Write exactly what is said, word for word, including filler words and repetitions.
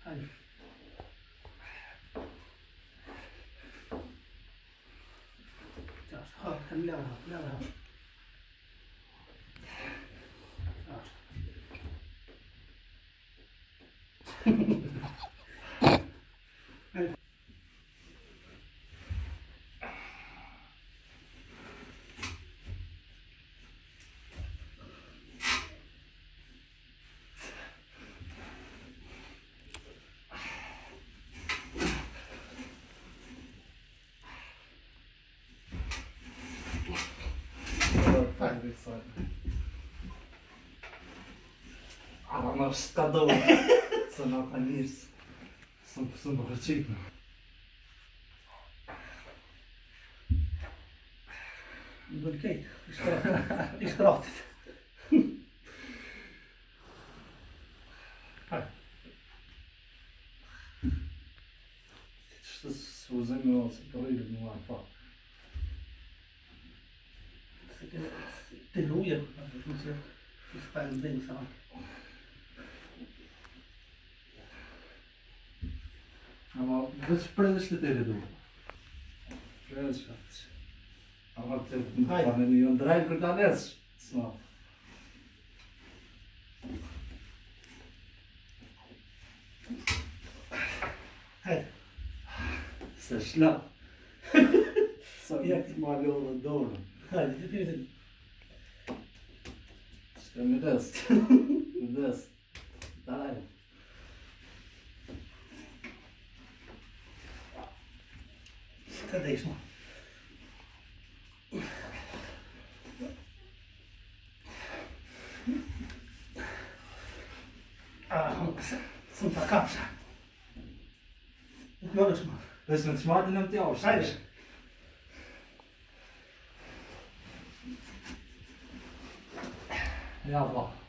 Hej. Just hold, han laver ham, laver ham. А она же скадова. Цена, конечно. Сам по себе врачить. Okej, det är skrapigt. Что занимался порывом на лампа. Det är nog jag måste spela en del så. Ama bezpredeš li te redu? Prežvat. Ama te pa ne mi on draj kod danes smo. Hej. Se šla. Sam jak malo ovo dobro. Hej, det finns det. Ska mi dest? Mi dest. Daj. Cadê isso? Ah, som tar kapsa. Gör det som. Det som smart nämnt jag av. Hej. Ja, bra.